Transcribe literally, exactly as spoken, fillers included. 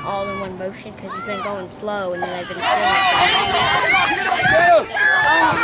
all in one motion because he's been going slow and then I've been feeling it.